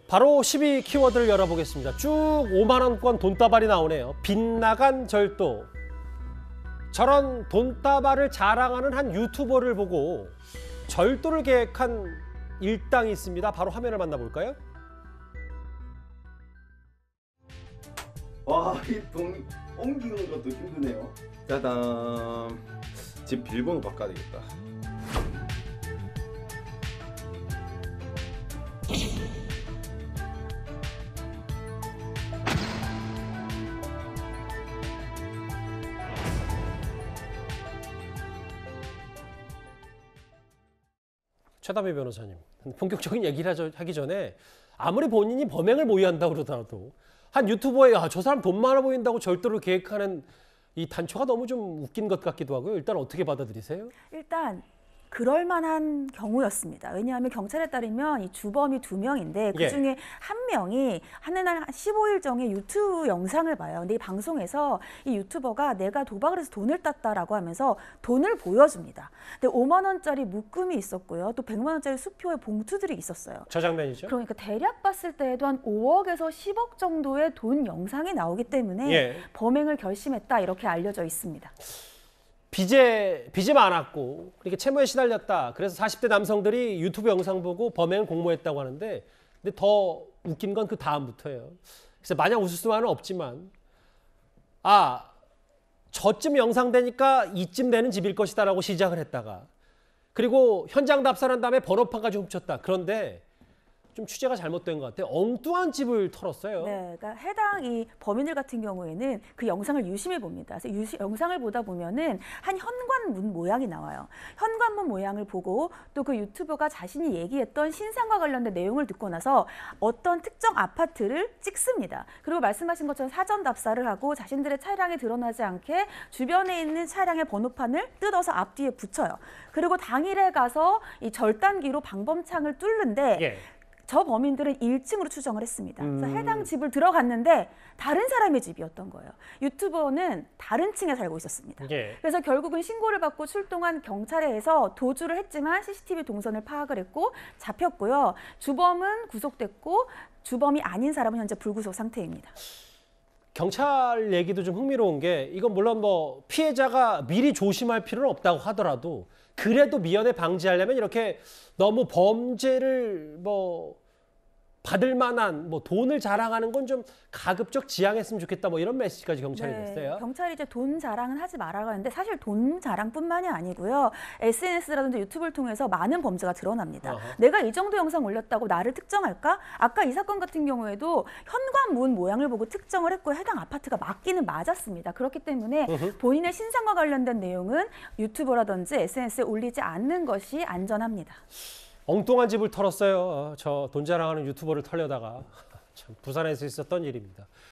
바로 12 키워드를 열어보겠습니다. 쭉 5만 원권 돈다발이 나오네요. 빗나간 절도. 저런 돈다발을 자랑하는 한 유튜버를 보고 절도를 계획한 일당이 있습니다. 바로 화면을 만나볼까요? 와, 이 돈 옮기는 것도 힘드네요. 짜잔. 집 비밀번호 바꿔야 되겠다. 최다배 변호사님, 본격적인 얘기를 하기 전에 아무리 본인이 범행을 모의한다고 그러더라도 한 유튜버에 저 사람 돈 많아 보인다고 절도를 계획하는 이 단초가 너무 좀 웃긴 것 같기도 하고요. 일단 어떻게 받아들이세요? 일단 그럴 만한 경우였습니다. 왜냐하면 경찰에 따르면 이 주범이 2명인데 그중에 한 명이 하는 날 15일 정에 유튜브 영상을 봐요. 근데 이 방송에서 이 유튜버가 내가 도박을 해서 돈을 땄다라고 하면서 돈을 보여줍니다. 근데 5만 원짜리 묶음이 있었고요. 또 100만 원짜리 수표의 봉투들이 있었어요. 저 장면이죠? 그러니까 대략 봤을 때에도 한 5억에서 10억 정도의 돈 영상이 나오기 때문에 범행을 결심했다 이렇게 알려져 있습니다. 빚에 많았고 그렇게 채무에 시달렸다. 그래서 40대 남성들이 유튜브 영상 보고 범행을 공모했다고 하는데 근데 더 웃긴 건 그 다음부터예요. 그래서 마냥 웃을 수만은 없지만 저쯤 영상 되니까 이쯤 되는 집일 것이다 라고 시작을 했다가 그리고 현장 답사한 다음에 번호판까지 훔쳤다. 그런데 좀 취재가 잘못된 것 같아요. 엉뚱한 집을 털었어요. 네, 그러니까 해당 이 범인들 같은 경우에는 그 영상을 유심히 봅니다. 그래서 영상을 보다 보면은 한 현관문 모양이 나와요. 현관문 모양을 보고 또 그 유튜버가 자신이 얘기했던 신상과 관련된 내용을 듣고 나서 어떤 특정 아파트를 찍습니다. 그리고 말씀하신 것처럼 사전 답사를 하고 자신들의 차량이 드러나지 않게 주변에 있는 차량의 번호판을 뜯어서 앞뒤에 붙여요. 그리고 당일에 가서 이 절단기로 방범창을 뚫는데 저 범인들은 1층으로 추정을 했습니다. 그래서 해당 집을 들어갔는데 다른 사람의 집이었던 거예요. 유튜버는 다른 층에 살고 있었습니다. 그래서 결국은 신고를 받고 출동한 경찰에 의해서 도주를 했지만 CCTV 동선을 파악을 했고 잡혔고요. 주범은 구속됐고 주범이 아닌 사람은 현재 불구속 상태입니다. 경찰 얘기도 좀 흥미로운 게 이건 물론 뭐 피해자가 미리 조심할 필요는 없다고 하더라도 그래도 미연에 방지하려면 이렇게 너무 범죄를 받을 만한 돈을 자랑하는 건 좀 가급적 지양했으면 좋겠다 이런 메시지까지 경찰이 냈어요. 경찰이 이제 돈 자랑은 하지 말아라 하는데 사실 돈 자랑뿐만이 아니고요. SNS라든지 유튜브를 통해서 많은 범죄가 드러납니다. 내가 이 정도 영상 올렸다고 나를 특정할까? 아까 이 사건 같은 경우에도 현관문 모양을 보고 특정을 했고 해당 아파트가 맞기는 맞았습니다. 그렇기 때문에 본인의 신상과 관련된 내용은 유튜브라든지 SNS에 올리지 않는 것이 안전합니다. 엉뚱한 집을 털었어요. 저 돈 자랑하는 유튜버를 털려다가 참 부산에서 있었던 일입니다.